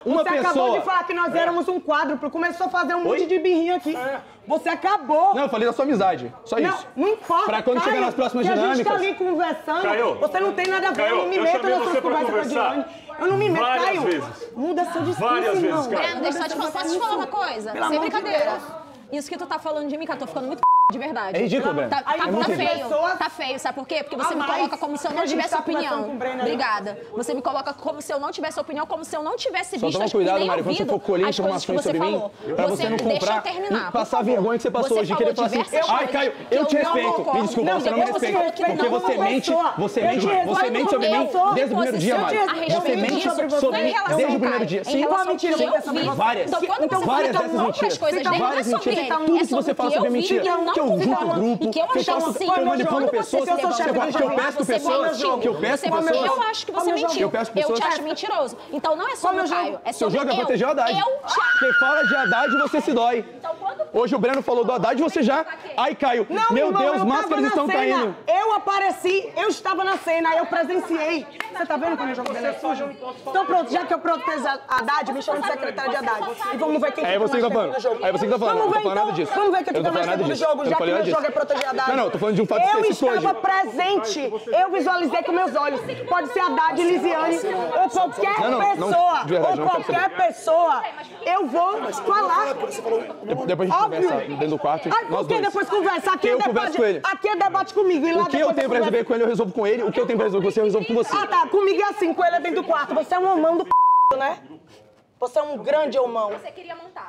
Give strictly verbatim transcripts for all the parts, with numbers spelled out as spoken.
Uma você pessoa... acabou de falar que nós éramos um quádruplo, começou a fazer um monte de birrinha aqui. É. Você acabou. Não, eu falei da sua amizade, só não, isso. Não importa, Pra quando Caio, chegar nas próximas que dinâmicas... a gente tá ali conversando, Caio, você não tem nada a ver, Caio, eu não me eu meto nas suas você conversas com a Dilane. Eu não me meto, várias Caio. Vezes. Muda seu discurso, Várias irmão. vezes, Caio. Breno, deixa eu te falar, posso te falar uma coisa? Pelo Sem amor de brincadeira. Deus. Isso que tu tá falando de mim, cara, tô ficando muito de verdade. É ridículo, Breno. Tá, tá, Aí, tá muitas feio, pessoas- tá feio, sabe por quê? Porque você Ah, me mas coloca como se eu não a gente tivesse tá conversando opinião. com o Breno aí. Obrigada. Você me coloca como se eu não tivesse opinião, como se eu não tivesse Só visto toma as- cuidado, nem Mari, quando você ouvido for colher as coisas que informações você sobre mim, falou. pra você não deixa eu comprar terminar, e passar a por favor. vergonha que você passou Você hoje. falou Queria falar assim, diversas ai, coisas Caio, que eu te eu não respeito. concordo. Me desculpa, Não, você não me eu respeita. consigo que Porque não, você não, mente, pessoa. você Eu mente, te você respeito mente sobre como mim pessoa. desde o primeiro dia, Mari. A Você respeito mente disso, sobre sobre você. mim em relação desde o ao primeiro Caio, dia. em Sim, relação ao mentira que você eu quer saber? vi. Várias. Então, quando Então, você várias fala dessas outras mentiras. coisas, nem Várias não é sobre mentiras. ele, Tudo é que você sobre fala o que sobre eu vi mentira, e eu não que eu junto concordo. grupo, E que eu que eu achava faço, assim, que eu manipulo quando pessoas, você se que eu levantou pra que eu jogar, peço você pessoas, mentiu. que eu peço Você- pessoas. Eu acho que você Como eu mentiu. eu peço Eu pessoas. te acho mentiroso. Então não é sobre o Caio, é Seu sobre jogo é eu. proteger o Haddad. Eu te Quem fala de Haddad, você se dói. Então, quando- Hoje o Breno falou do Haddad e você já... Ai, Caio, Não, meu irmão, Deus, eu máscaras tava na estão cena. caindo. Eu apareci, eu estava na cena, eu presenciei. Você tá vendo como o jogo dele é sujo? Então pronto, já que eu protejo a Haddad, me chama de secretária de Haddad. E vamos ver quem Aí fica você que tá mais tempo falando. no jogo. Aí você que tá falando. Vamos Eu ver não tô falando então. nada disso. Vamos ver quem Eu não fica tô mais falando tempo nada no disso. jogo, Eu não já que falei o nada meu jogo é disso. proteger a Haddad. Não, não, tô falando de um fato Eu específico estava hoje. presente, eu visualizei com meus olhos. Pode ser Haddad, Lisiane, ou qualquer Não, não, não, pessoa, de verdade, ou não quero qualquer pessoa. Eu vou falar. Depois a gente Óbvio. conversa dentro do quarto, Ai, nós por que dois. depois conversa? Aqui Eu é converso debate, com ele. aqui é debate comigo. E lá O que eu depois tenho pra conversa. resolver com ele, eu resolvo com ele. O que eu tenho pra resolver com você, eu resolvo com você. Ah, tá. Comigo é assim, com ele é dentro do quarto. Você é um homão do c***, né? Você é um grande homão. Você queria montar.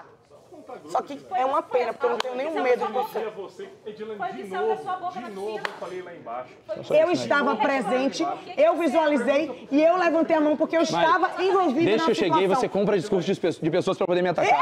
Só que é uma pena, porque eu não tenho nenhum medo de você. Você, Edilane, de novo, de novo, eu falei lá embaixo. Eu estava presente, eu visualizei e eu levantei a mão porque eu estava envolvida Deixa na eu cheguei e situação. você compra discurso de pe- de pessoas pra poder me atacar.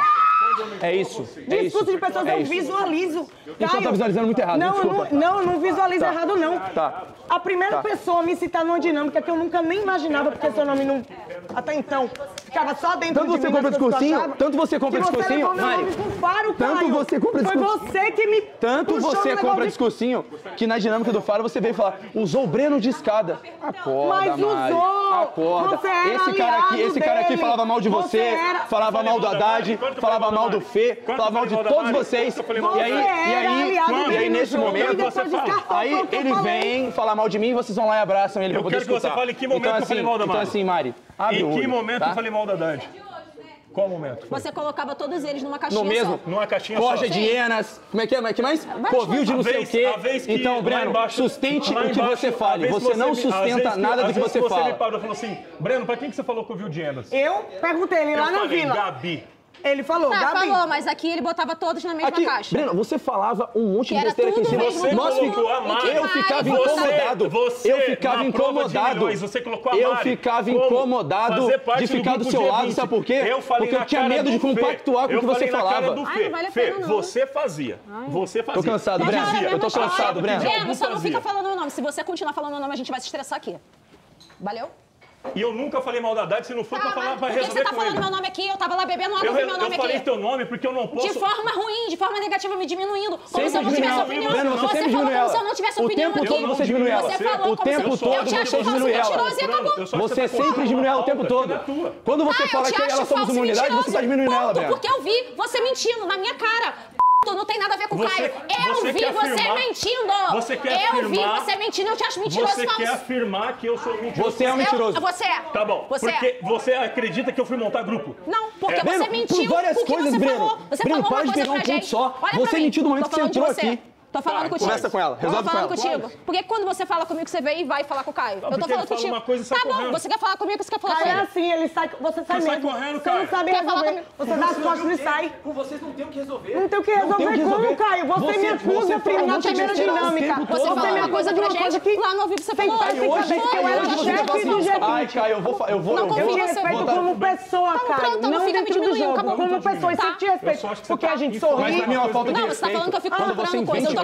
É isso, é isso. Discurso de pessoas é eu isso. visualizo. Então tá visualizando muito errado, Não, eu desculpa. não, não, eu não visualizo Tá. errado, não. Tá. A primeira Tá. pessoa a me citar numa dinâmica que eu nunca nem imaginava, porque seu nome não... Até então, ficava só dentro Tanto de você mim, compra das coisas que eu discursinho, achava, tanto você compra que discursinho, Você levou meu Mari, nome pro faro, tanto Caio. você compra Foi discursinho. você que me Tanto puxou você no negócio compra de- discursinho que na dinâmica do Faro você veio falar, usou o Breno de escada. Acorda, Mas Mari. usou! Acorda. Você era Esse cara aqui, aliado esse cara aqui dele. falava mal de você, Você era- falava mal do Haddad, Quanto falava falei mal mal da do Mari? Fê, Quanto falava mal falei de mal da todos Mari? vocês. Quanto falei mal E da aí, Você e era aí, aliado e dele aí no nesse jogo, momento, e depois descartou, aí foi o que eu ele falei. vem falar mal de mim e vocês vão lá e abraçam ele pra Eu poder quero que você escutar. fale em que momento então, que eu falei assim, mal da Então Mari. assim, Mari, abre o Em que olho, momento tá? eu falei mal da Haddad? Qual momento? Você colocava todos eles numa caixinha No mesmo? só. Numa caixinha Corja só. de hienas, como é que é? Como é que mais? Vai Covil de não A sei vez- o quê. a vez que Então, lá Breno, embaixo- sustente lá o que embaixo, você a fale. vez que Você não me- às sustenta vezes que- nada do às que vezes você você fala. me parou e falou assim, Breno, pra quem que você falou Covil de Enas? Eu perguntei ele lá Eu na falei, vila. Gabi. Ele falou, Tá, Gabi. falou, mas aqui ele botava todos na mesma Aqui, caixa. Breno, você falava um monte Que de era besteira aqui em tudo cima. mesmo Você Nós colocou fica- a Mari. Eu ficava Você- incomodado. Você, eu ficava na prova de incomodado. milhões, você colocou a Eu Mari ficava como incomodado fazer parte de ficar do grupo seu G lado, vinte. sabe por quê? Eu falei Porque eu na tinha cara medo de do Fê. compactuar com o Eu que você falei na cara falava. do Ai, Fê. não vale a Fê, pena, não. você fazia. Você fazia. Tô cansado, Mas Breno. olha, Eu tô mesmo assim, cansado, Breno. Breno, só não fazia. fica falando meu nome. Se você continuar falando meu nome, a gente vai se estressar aqui. Valeu? E eu nunca falei mal da Haddad, se não foi pra Tá, falar, mas pra por que resolver você tá com falando ele. meu nome aqui? Eu tava lá bebendo água, Eu, ouvi eu meu nome falei aqui. teu nome porque eu não posso... De forma ruim, de forma negativa, me diminuindo. Como Sempre se eu não diminui tivesse ela. opinião. Breno, você sempre falou diminui como ela. se eu não tivesse O opinião tempo aqui. todo você diminui ela. Você falou O como tempo se todo eu te você acho falso, diminui ela. mentiroso e acabou. Você sempre diminui ela o tempo todo. Quando você Ah, eu fala te que acho elas somos falso uma e unidade, você mentiroso. tá diminuindo ela, Ponto, Breno. porque eu vi você mentindo na minha cara. Não tem nada a ver com o Você- Caio. Eu você vi quer você afirmar- mentindo. Você quer eu afirmar- vi você mentindo, eu te acho mentiroso Você falso. quer afirmar que eu sou mentiroso? Você é um mentiroso. Eu, você é. Tá bom, Você porque é. você acredita que eu fui montar grupo? Não, porque É. você Breno, mentiu. por várias o que coisas, você Breno. falou. Você Breno, falou para uma de coisa pegar um pra ponto gente. só. Olha Você pra mim. mentiu no momento Tô que você falando de entrou você. aqui. Tô falando Tá, contigo. conversa com ela, resolve Tô falando com contigo. Claro. Porque quando você fala comigo, você vem e vai falar com o Caio. Eu tô porque ele falando fala contigo. uma coisa e sai Tá bom, correndo. você quer falar comigo, você quer falar Caio com é ele. assim, ele sai, você sai Você sai mesmo. correndo, Você não Caio. sabe Quer falar resolver. comigo? Você dá as costas e sai. Com vocês não tem o que resolver. Não tem o que resolver, tem o que como, resolver. Caio? Você, Você- me acusa, você filho, fala na muito de primeira besteira o dinâmica. tempo Você todo, falou Mari. uma coisa de pra uma coisa gente, que lá no ao vivo você tem falou. pai, Aí hoje, Fica bem, que eu era hoje você chefe vai falar do assim, G vinte. ai, Caio, eu vou, fa- eu vou, Não eu Eu vou, te confio em você. respeito botar- como pessoa, Então, Caio. pronto, não Não fica me dentro do diminuindo, jogo. acabou. Como pessoa, e Tá. sempre te Eu respeito. só acho que você Porque tá a gente inflamado. sorri. Mas pra mim é uma falta de Não, você tá respeito. falando que eu fico Quando você comprando coisa. Eu inventa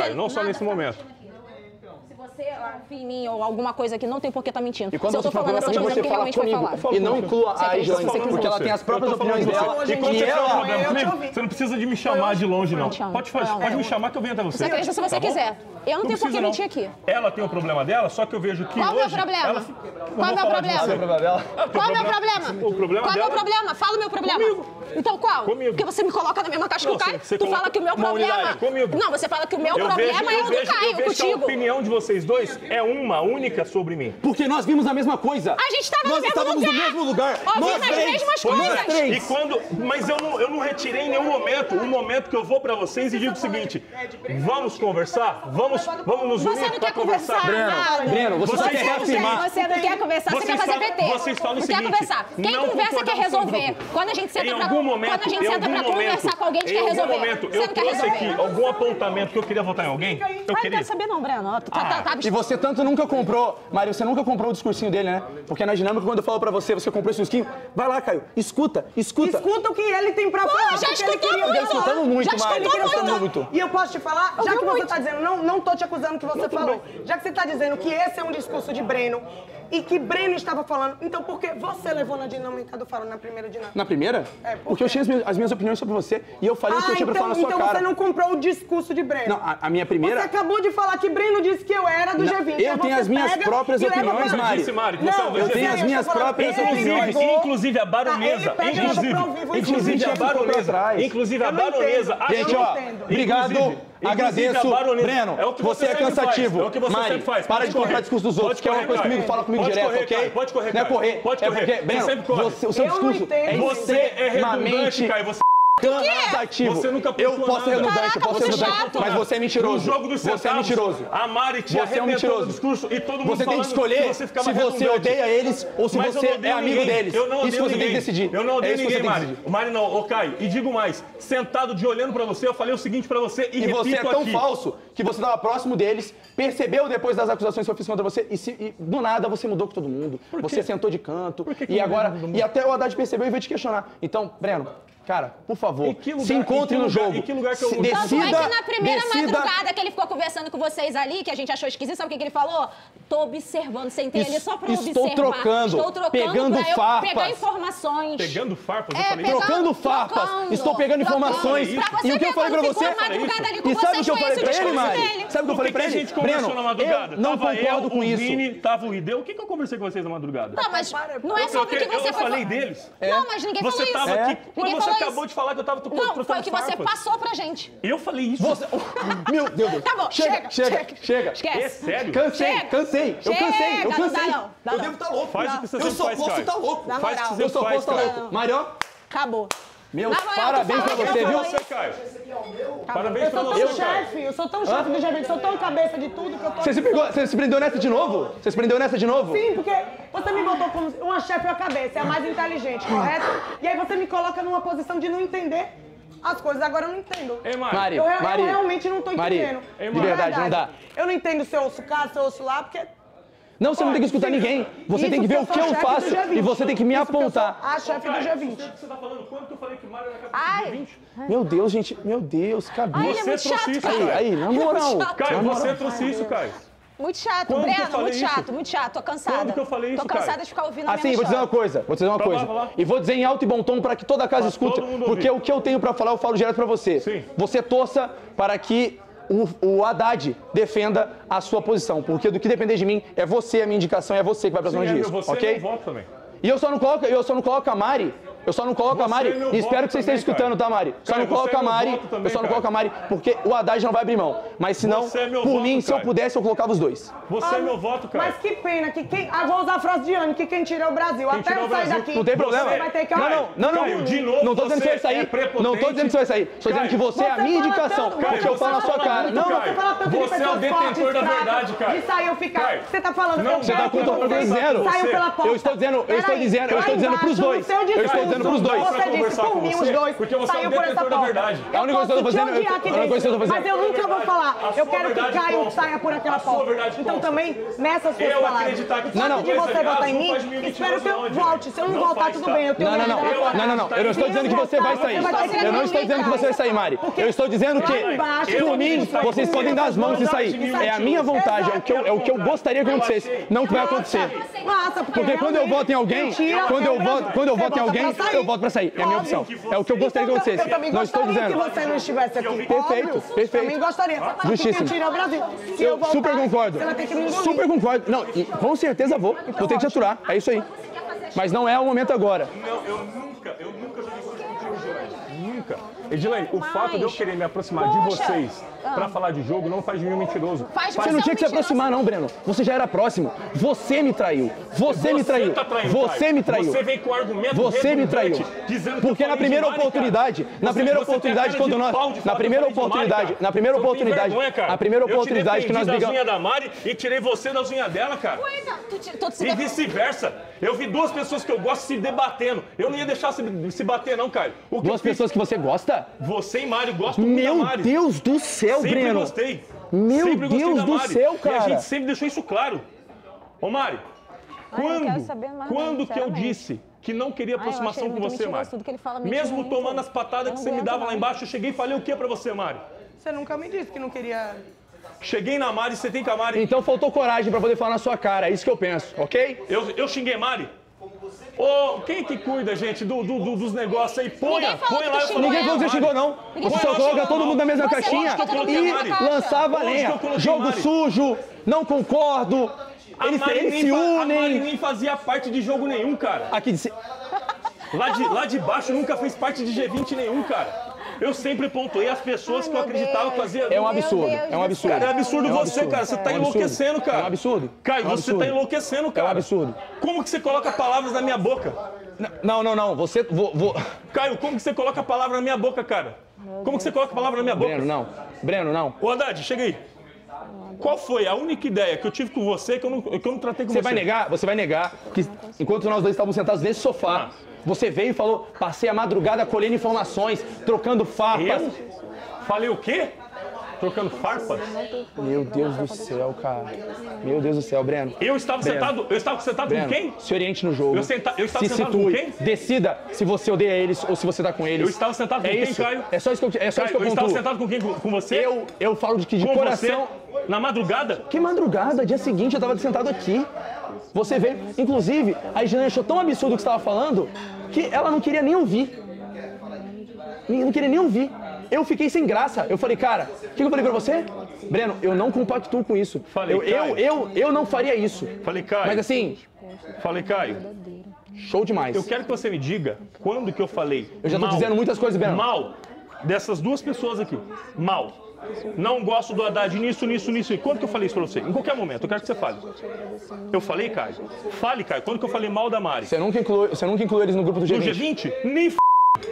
Caio, não só nada nesse tá momento. mexendo aqui. Se você confia em mim ou alguma coisa que não tem por que tá mentindo. E quando Se eu tô você for falando essas comigo, coisas é você porque fala realmente foi comigo. falado. E não inclua Você a acredita, Jane, você acredita. porque ela tem as próprias Eu tô falando opiniões com dela. você. E Que quando você tiver um ela... problema eu te comigo, ouvi. você não precisa de me chamar de longe, não. te amo. Pode, pode, Não, pode é. me chamar que eu venho até você. Você acredita se você Tá bom? quiser. Eu não tenho por que precisa, mentir aqui. Ela tem o problema dela, só que eu vejo que Qual é o meu hoje... problema? ela- Qual é o meu problema? Sabe o problema dela? Qual é o meu problema? O problema Qual é o meu dela- problema? Fala o meu problema. Comigo. Então qual? Comigo. Porque você me coloca na mesma caixa que Não, o Caio. você- você Tu coloca fala que o meu uma problema... unidade. Comigo. Não, você fala que o meu Eu problema vejo, é eu o do vejo, Caio eu vejo que a contigo. opinião de vocês dois é uma, única sobre mim. Porque nós vimos a mesma coisa. A gente tava no Nós mesmo estávamos lugar. no mesmo lugar. Ouvimos Nós as três. mesmas Nós coisas. três. E quando, mas eu não, eu não retirei em nenhum momento o momento que eu vou pra vocês e digo o seguinte: vamos conversar, vamos, vamos nos Você unir não pra quer conversar, nada. Breno, você só Vocês quer falam- reafirmar. Você não quer conversar, você Vocês quer fazer falam- P T. vocês falam o não seguinte, quer conversar. Quem não conversa quer concordamos com o resolver. grupo. Quando a gente senta Em pra, algum momento, quando a gente em senta algum pra momento, conversar com alguém, a gente em quer algum resolver. momento, Você eu não quer trouxe resolver. aqui algum apontamento que eu queria votar em alguém? Eu Ai, não queria. quero saber não, Breno. Tá, tá, tá, E você tanto nunca comprou, Mário, você nunca comprou o discursinho dele, né? Porque na dinâmica, quando eu falo pra você, você comprou esse discursinho, vai lá, Caio, escuta, escuta. Escuta o que ele tem pra Pô, falar. já porque ele escutou queria muito. Já escutamos muito, Já Mário. escutou Já escutamos muito. muito. E eu posso te falar, já Ouviu que você muito. tá dizendo, não, não tô te acusando que você falou, já que você tá dizendo que esse é um discurso de Breno e que Breno estava falando, então por que você levou na dinâmica do Faro, na primeira dinâmica? Na primeira? É, por Porque eu quê? tinha as minhas, as minhas opiniões sobre você e eu falei o que eu Ah, tinha pra então, falar na sua então cara. você não comprou o discurso de Breno. Não, a, a minha primeira... Você acabou de falar que Breno disse que eu era do Não, G vinte. eu aí tenho você as minhas pega próprias e leva opiniões, pra- Mari. Disse, Mari, que você é Não, do eu G tenho vinte. as minhas tô falando, próprias ele opiniões. pegou- Inclusive a Tá, baronesa, ele pega inclusive, ela pro vivo e inclusive tinha a que ficou pra baronesa, trás. inclusive a Eu não baronesa, entendo. achou- Gente, Eu não ó, entendo. obrigado, Inclusive- agradeço. inclusive a baronesa- Breno, é o que você é sempre cansativo. faz, é o que você Mari, sempre faz. para Pode de comprar correr. discurso dos outros, Pode que é uma correr, coisa Caio. comigo, fala comigo Pode direto, correr, ok? Caio, pode correr, Não é Caio. correr, Pode é correr. porque, Você Breno, sempre corre. você- o seu Eu não discurso entendo. é Você é redundante, extremamente Caio. Você cansativo. Você nunca Eu pontuou posso ser nada. redundante, eu posso ser Caraca, você é redundante, chato. mas você é mentiroso. No jogo dos Você é centavos, mentiroso. A Mari te Você é um arrebentou mentiroso. no discurso e todo mundo Você tem que falando escolher você ficava se você redundante. odeia eles ou se Mas eu você não é odeio amigo ninguém. deles. Eu não odeio Isso você tem que ninguém. decidir. Eu não É odeio isso que ninguém, você tem que Mari. decidir. Mari não, ô Caio. E digo mais, sentado de olhando pra você, eu falei o seguinte pra você e, E repito você é tão aqui. falso que você estava próximo deles, percebeu depois das acusações que eu fiz contra você e, se- e do nada você mudou com todo mundo. Você sentou de canto que que e eu mudei agora com todo mundo? e até o Haddad percebeu e veio te questionar. Então, Breno, cara, por favor, Em que lugar- se encontre em que no lugar- jogo. em que lugar que eu Se- mudei? Tanto decida, é que na primeira decida, madrugada que ele ficou conversando com vocês ali, que a gente achou esquisito, sabe o que, que ele falou? Tô observando, sentei ali só pra Estou observar. trocando, Estou trocando pegando pra eu farpas. pegar informações. Pegando farpas, eu É, falei pegando- isso. Trocando farpas, trocando, estou pegando trocando. informações. Pra você E o que eu ver, falei pra quando você? ficou a madrugada ali com E sabe o vocês, que eu foi falei esse o pra ele, discurso Mari? dele. Sabe o que eu O falei que pra que a ele? gente conversou Breno, na madrugada? eu não Tava concordo eu, com o isso. Vini, tava o Rideu. O que, que eu conversei com vocês na madrugada? Não, mas não é Eu- sobre o que eu- você eu foi falei falar. deles. Não, mas ninguém Você falou tava isso. aqui. Mas Ninguém você falou acabou isso. de falar que eu tava trocando Não, foi o que você farpas. passou pra gente. Eu falei isso. Você... Meu Deus. Tá bom, chega, chega, chega, chega. chega. Esquece. É sério? Cansei, Chega. cansei. Eu Chega, cansei, eu não cansei. dá não, dá eu não. devo estar louco. Faz o que você Eu sempre só faz, posso Caio. estar louco. Na Faz o que moral. você Eu só faz, posso estar Caio. louco. Marió, Acabou. meus Na moral, parabéns tu pra falou, você, eu viu? falei. Você, Caio. Parabéns Eu pra sou você, tão Caio. chefe, eu sou tão chefe do G vinte, sou tão cabeça de tudo que eu tô... Você se, pegou, você se prendeu nessa de novo? Você se prendeu nessa de novo? Sim, porque você me botou como uma chefe ou a cabeça, é a mais inteligente, correto? E aí você me coloca numa posição de não entender as coisas, agora eu não entendo. Ei, Mari. Mari, Eu, eu Mari, realmente não tô Mari, entendendo. de verdade, não dá. Eu não entendo se eu ouço cá, se eu ouço lá, porque... Não, você não tem que escutar ninguém. Você Isso tem que ver eu o sou que eu chefe do faço G vinte. e você tem que me Isso eu sou apontar. a chefe do G vinte. O que você tá falando? Quando que eu falei que Mário era capaz Ai. de vinte? Meu Deus, gente. Meu Deus, cabeça. Ai, ele é Você muito trouxe chato, isso, cara. Aí, aí, na moral. chato. Caio, Na moral. você trouxe isso, Caio. Muito chato, Quando que eu Breno, falei muito isso? chato, muito chato. Tô cansada. Quando que eu falei isso, Tô cansada Caio? de ficar ouvindo a Assim, mesma vou dizer uma história. coisa, vou dizer uma Vai lá, coisa. vai lá. E vou dizer em alto e bom tom para que toda a casa Pra escute, todo mundo porque ouvir. o que eu tenho para falar eu falo direto para você. Sim. Você torça para que o, o Haddad defenda a sua posição, porque do que depender de mim é você a minha indicação, é você que vai para cima Sim, é disso, você ok? não voto também. E eu só não coloco, eu só não coloco a Mari. Eu só não coloco a Você Mari. é meu E espero voto que você também, esteja escutando, Caio. tá, Mari? Só Caio, não coloco você é a meu Mari. voto também, Eu só não Caio. coloco a Mari porque o Haddad não vai abrir mão. Mas se não, Você é meu por voto, mim, se eu Caio. pudesse, eu colocava os dois. Você é meu voto, Caio. Mas que pena que quem... Ah, vou usar a frase de Anne, que quem tira é o Brasil. Quem Até tira é eu o sair Brasil. daqui. Não tem problema. Você vai ter que... Não, não, não, não. Caio, de novo, Não tô dizendo que você vai você é sair. prepotente. Não tô dizendo que você vai sair. Tô dizendo Caio, que você é a você minha fala indicação. tanto, Porque Caio, eu falo na você sua fala cara. muito, Não, Caio. Você fala tanto de Você é o pessoas detentor fortes, da fracas, verdade, Caio. De sair eu ficar... Caio. Você tá falando... Não, eu você quero tá que com- você eu tô Saiu conversando pela com você. porta. Eu estou dizendo, eu estou Peraí, dizendo, eu lá estou dizendo pros embaixo, dois. no seu Eu estou discurso, fazendo pros dois. Você disse por mim, os dois. Porque você é Saiu o por essa detentor da porta. verdade. A única coisa que eu tô posso te fazendo- odiar aqui a única coisa que eu tô dentro, fazendo- Mas eu nunca vou falar. A Eu sua quero que verdade Caio consta. saia por aquela A sua porta. verdade Então consta. também, nessas suas Eu palavras. acreditar que O fato Não, não. de você Dois votar em aliados mim, não faz mil espero que eu mentirosos, não, volte. Se eu não, não voltar, faz, tudo tá? bem. Eu tenho Não, não, não. minha vida. Não, não, não. Eu não estou dizendo que você vai sair. Eu não estou dizendo que você vai sair, Mari. Eu estou dizendo que, por mim, vocês podem dar as mãos e sair. É a minha vontade, é o que eu, é o que eu gostaria que acontecesse. Não que vai acontecer. Massa, Porque quando eu voto em alguém, quando eu voto, quando eu voto em alguém, eu voto pra sair. É a minha opção. É o que eu gostaria que Eu acontecesse. também Não estou gostaria dizendo. que você não estivesse aqui. Perfeito, Óbvio. perfeito. Também gostaria. Justíssimo. Porque tirar o Brasil. Se Eu voltar, super concordo. Você vai ter que me engolir. Super concordo. Não, e com certeza vou. Vou ter que te aturar. É isso aí. Mas não é o momento agora. Não, eu nunca, eu nunca joguei contigo, Edilene. Nunca. Edilene, o fato de eu querer me aproximar de Poxa. vocês pra falar de jogo não faz de mim um mentiroso. Faz Você não tinha que se aproximar, não, Breno. Você já era próximo. Você me traiu. Você me traiu. tá traindo, Você Caio. me traiu. Você vem com argumento Você me redundante, traiu. dizendo que Porque eu na falei primeira de Mari, cara. oportunidade, na Você- primeira você tem oportunidade cara quando de nós, pau de na falar primeira que eu falei de Mari, oportunidade, cara. na primeira Eu tenho oportunidade, vergonha, cara. na primeira Eu te oportunidade que nós defendi das brigamos. unhas da Mari e tirei você das unhas dela, cara. Coisa. Tu, te- tu se E vice-versa. Eu vi duas pessoas que eu gosto se debatendo. Eu não ia deixar se, se bater, não, Caio. O que eu Duas fiz- pessoas que você gosta? Você e Mário gostam muito da Meu Mari. Deus do céu, Sempre Breno. gostei. Meu Sempre gostei Deus da do Mari. céu, E a cara. gente sempre deixou isso claro. Ô, Mari, Ai, eu quando, quero saber mais, quando não, que eu sinceramente. disse que não queria Ai, eu achei aproximação ele com muito você, mentiroso, Mari? tudo que ele fala, mentira, Mesmo mentira. tomando as patadas Eu que não você me aguento dava lá mais. embaixo, eu cheguei e falei o que pra você, Mari? Você nunca me disse que não queria... Cheguei na Mari, você tem com a Mari. Então faltou coragem pra poder falar na sua cara. É isso que eu penso, ok? Eu, eu xinguei Mari? Ô, quem que cuida, gente, do, do- do- dos negócios aí? Ponha, Ninguém falou põe que lá. tu eu xingou falo, Ninguém falou que você xingou, não. Ninguém Você só falou coloca que todo não. mundo na mesma Você caixinha acha que eu coloquei e na caixa? lançava Onde que lenha. eu coloquei, Jogo Mari? sujo, não concordo. A Eles, Mari eles nem se fa- A Mari unem. nem fazia parte de jogo nenhum, cara. Aqui, se- Lá de, lá de baixo nunca fez parte de G vinte nenhum, cara. Eu sempre pontuei as pessoas Ai, que eu meu acreditava que Deus. fazia. é um Meu absurdo. Deus É um do absurdo. Cara, é absurdo É um você, absurdo. cara. Você tá É um absurdo. enlouquecendo, cara. É um absurdo. Caio, É um você tá absurdo. enlouquecendo, cara. É um absurdo. Como que você coloca palavras na minha boca? Não, não, não. Você. Vou, vou... Caio, como que você coloca a palavra na minha boca, cara? Como que você coloca a palavra na minha boca? Breno, não. Breno, não. Ô, Haddad, chega aí. Qual foi a única ideia que eu tive com você que eu não, que eu não tratei com você? Você vai negar, você vai negar que enquanto nós dois estávamos sentados nesse sofá, você veio e falou, passei a madrugada colhendo informações, trocando farpas. Eu? Falei o quê? Trocando farpas? Meu Deus do céu, cara. Meu Deus do céu, Breno. Eu estava Breno. sentado, eu estava sentado Breno, com quem? se oriente no jogo. Eu senta- eu estava se sentado situe. com quem? Decida se você odeia eles ou se você tá com eles. Eu estava sentado com é quem, isso. Caio? É só isso que eu, é só Caio, isso que eu eu estava pontuo. sentado com quem? Com, com você? Eu, eu falo de que de com coração... você? Na madrugada? Que madrugada, dia seguinte eu tava sentado aqui. Você veio. Inclusive, a Edilene achou tão absurdo o que você estava falando que ela não queria nem ouvir. Não queria nem ouvir. Eu fiquei sem graça. Eu falei, cara, o que eu falei pra você? Breno, eu não compactuo com isso. Falei, eu, eu, Caio. eu, eu não faria isso. Falei, Caio. Mas assim, Falei, Caio, show demais. eu quero que você me diga quando que eu falei Eu já tô mal, dizendo muitas coisas, Breno. mal dessas duas pessoas aqui. Mal. Não gosto do Haddad nisso, nisso, nisso. E quando que eu falei isso pra você? Em qualquer momento, eu quero que você fale. Eu falei, Caio? Fale, Caio. Quando que eu falei mal da Mari? Você nunca incluiu, você nunca incluiu eles no grupo do G No vinte? G vinte? Nem f...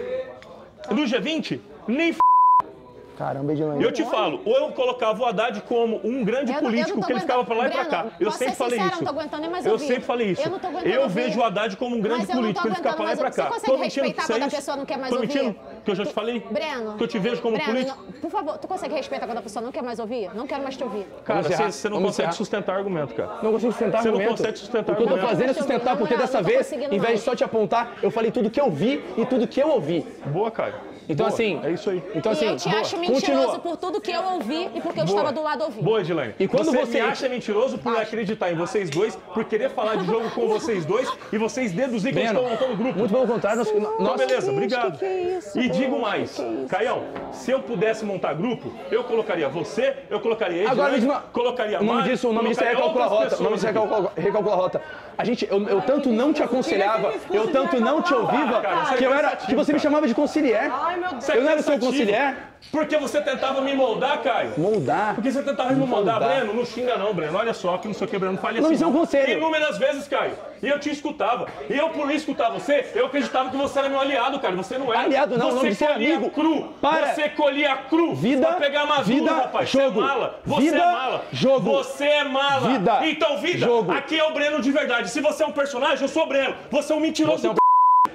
No G vinte? Nem f... Caramba, Edilene. Eu te falo, ou eu colocava o Haddad como um grande Eu não- eu político não tô que ele ficava pra lá e pra cá. Breno, Eu posso sempre ser falei sincera, isso. não tô aguentando nem mais Eu ouvir. sempre falei isso. Eu não tô aguentando Eu ouvir. vejo o Haddad como um grande Mas eu não tô político que ele fica pra lá e pra aguentando cá. mais ouvir. Você consegue mentindo respeitar pra quando a isso? pessoa não quer mais Tô ouvir? mentindo? Que eu já te falei? Breno. Que eu te vejo como Breno, político? não- por favor, tu consegue respeitar quando a pessoa não quer mais ouvir? Não quero mais te ouvir. Cara, Vamos encerrar. você, você não Vamos consegue encerrar. sustentar argumento, cara. Não consigo sustentar Você não argumento. consegue sustentar O que eu tô argumento. fazendo é Não tô sustentar, porque ouvindo, dessa não tô vez, conseguindo, em vez de não. só te apontar, eu falei tudo que eu vi e tudo que eu ouvi. Boa, Caio. Então Boa. assim... É isso aí. Então assim... e eu te boa. acho mentiroso Continua. por tudo que eu ouvi e porque eu Boa. estava do lado ouvindo. Boa, Edilene. E quando você, você- me acha mentiroso por acreditar em vocês dois, por querer falar de jogo com vocês dois e vocês deduzir que eu Breno, estou montando o grupo. muito pelo contrário, nós... Então, nós beleza, obrigado. que é isso, e Breno? digo mais, Que que é isso? Caião, se eu pudesse montar grupo, eu colocaria você, eu colocaria ele, Agora me diz uma... colocaria O nome Mari, disso, o nome disso é colocaria recalcular a outras rota. O nome disso é pessoas recalcular, recalcular a rota. A gente, eu, eu tanto não te aconselhava, eu tanto não te ouviva, cara, isso é que eu era, cansativo, que você me cara. chamava de conciliar. Ai, meu Deus. Você é Eu não era seu cansativo, conciliar. Porque você tentava me moldar, Caio. Moldar. Porque você tentava me moldar, Moldar. Breno, não xinga não, Breno. Olha só, que não sei o que, Breno, não fale Não, assim. isso é um conselho. Inúmeras vezes, Caio. E eu te escutava. E eu, por escutar você, eu acreditava que você era meu aliado, cara. Você não era. Aliado não, você não, você é colhia amigo. cru. Para. Você colhia cru. Vida, pra pegar maduro, vida, rapaz. jogo. Você é mala. Você Vida, é mala. jogo. Você é mala. Vida, Então, vida, jogo. aqui é o Breno de verdade. Se você é um personagem, eu sou o Breno. Você é um mentiroso. Você é um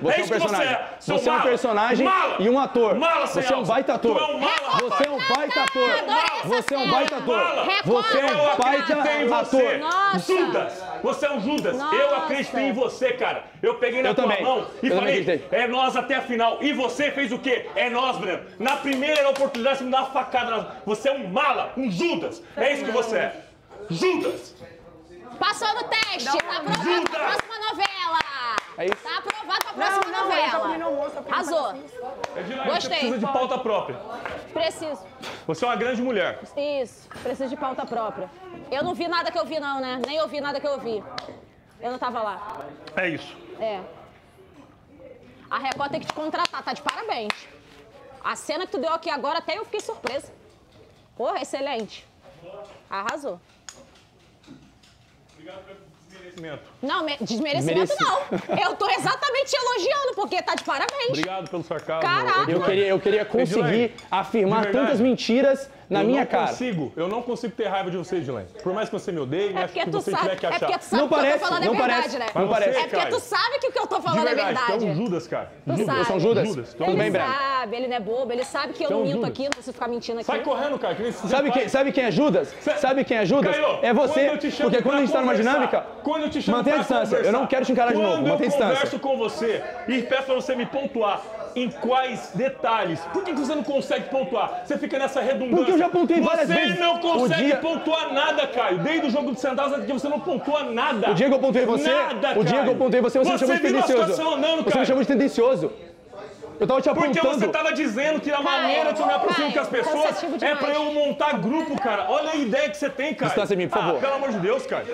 Você é é um isso que você personagem. é. Seu Você é um mala. personagem Mala. e um ator. Mala sem Você é um alça. baita ator. Tu é um mala, rapaz. Você é um baita ator. Você é um baita ator. Mala. Você é Eu um acreditei em baita você. ator. Nossa. Judas, você é um Judas. Nossa. Eu acreditei em você, cara. Eu peguei na Eu tua também. mão e Eu também falei, acreditei. é nós até a final. E você fez o quê? É nós, Breno. Na primeira oportunidade, você me dá uma facada. na- Você é um mala, um Judas. É isso que você é. Judas. Passou no teste. Tá aprovado Judas. pra próxima novela. É isso. Tá aprovado pra Não, próxima não, ele tá novela. comendo almoço, eu quero Arrasou. fazer isso. Edilene, Gostei. você precisa de pauta própria. Preciso. Você é uma grande mulher. Isso. Preciso de pauta própria. Eu não vi nada que eu vi, não, né? Nem ouvi nada que eu vi. Eu não tava lá. É isso. É. A Record tem que te contratar, tá de parabéns. A cena que tu deu aqui agora, até eu fiquei surpresa. Porra, excelente. Arrasou. Obrigado pelo desmerecimento. Não, me- desmerecimento Mereci. não. Eu tô exatamente te elogiando, porque tá de parabéns. Obrigado pelo sarcasmo. Caraca. Eu queria, eu queria conseguir Edilene, afirmar de verdade, tantas mentiras na eu minha não cara. Consigo, eu não consigo ter raiva de você, Edilene. Por mais que você me odeie, me É ache porque que tu você sabe, tiver que é achar. porque tu sabe Não que o que eu parece, tô falando não é verdade, parece, né? não Mas parece. você, É porque tu Caio, sabe que o que eu tô de falando é verdade, verdade. tu é um Judas, cara. Tu Judas. sabe. Eu sou um Judas? Judas. Tu é Tudo um bem, Judas. Breno? Sabe, ele não é bobo, ele sabe que eu Então, não minto Judas. aqui, não preciso ficar mentindo aqui. Sai correndo, cara. Que nem esse Sabe quem, sabe quem é Judas? Sabe quem é Judas? Caio, É quando você, eu te chamo porque quando pra a gente tá numa conversar, dinâmica, quando eu te chamo mantenha a pra distância. conversar, Eu não quero te encarar de novo, quando mantenha a eu distância. converso com você e peço pra você me pontuar em quais detalhes. Por que que você não consegue pontuar? Você fica nessa redundância. Porque eu já pontuei várias você vezes. Você não consegue O dia- pontuar nada, Caio. Desde o jogo de centavos até que você não pontua nada. O dia que eu pontuei você, Nada, o dia Caio. que eu pontuei você, você, me chamou de viu a tendencioso. situação andando, Você me Caio. chamou de tendencioso. Eu tava te Porque apontando. você tava dizendo que a maneira que eu me aproximo Caio, com as pessoas cansativo é demais. pra eu montar grupo, cara. Olha a ideia que você tem, cara. Distância em mim, por favor. Ah, pelo amor de Deus, cara.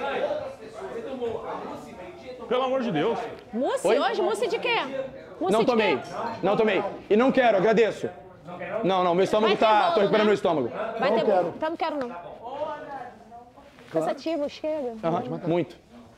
Pelo amor de Deus. Mousse Oi? hoje? Mousse de quê? Mousse Não de tomei. quê? Não tomei. E não quero, agradeço. Não, não, meu estômago Vai ter tá. bolo, Tô recuperando né? meu estômago. Vai ter bolo. Então não quero, não. Cansativo, chega. Aham, muito.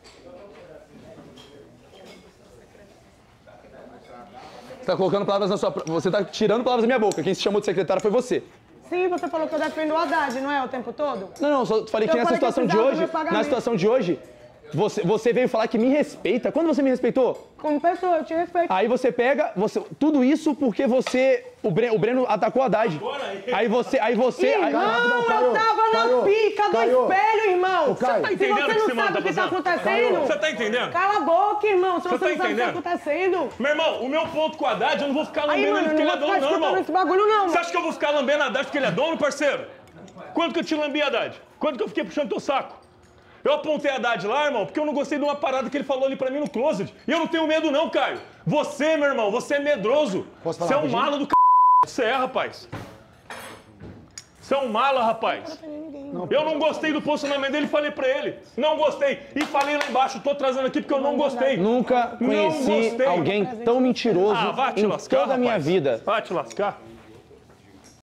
Você tá colocando palavras na sua. Você tá tirando palavras da minha boca. Quem se chamou de secretária foi você. Sim, você falou que eu defendo o Haddad, não é, o tempo todo? Não, não, só falei que Eu nessa falei que situação de precisava do hoje. meu pagamento. Na situação de hoje, você, você veio falar que me respeita. Quando você me respeitou? Como pessoa, eu te respeito. Aí você pega, você, tudo isso porque você, o Breno, o Breno atacou a Haddad. Aí você, aí você, aí, Irmão, não, Caio, eu tava na Caio, pica do Caio. espelho, irmão. Ô, Caio. Tá Se entendendo você o que não esse mano sabe tá o que tá fazendo? acontecendo, Você tá entendendo? cala a boca, irmão. Se Você você, tá não sabe o que tá entendendo? acontecendo. Meu irmão, o meu ponto com a Haddad, eu não vou ficar Aí, lambendo mano, ele eu porque não ele é vou dono, ficar não, escutando esse irmão. bagulho, não, Você mano. acha que eu vou ficar lambendo a Haddad porque ele é dono, parceiro? Quando que eu te lambi, Haddad? Quando que eu fiquei puxando teu saco? Eu apontei a Haddad lá, irmão, porque eu não gostei de uma parada que ele falou ali pra mim no closet. E eu não tenho medo não, Caio. Você, meu irmão, você é medroso. Posso falar Você é um rapidinho? mala do c... Você é, rapaz. Você é um mala, rapaz. Eu não gostei do posicionamento dele e falei pra ele. Não gostei. E falei lá embaixo, tô trazendo aqui porque eu não gostei. nunca Não conheci gostei. alguém tão mentiroso Ah, vai te em lascar, toda a minha rapaz. vida. Vai te lascar.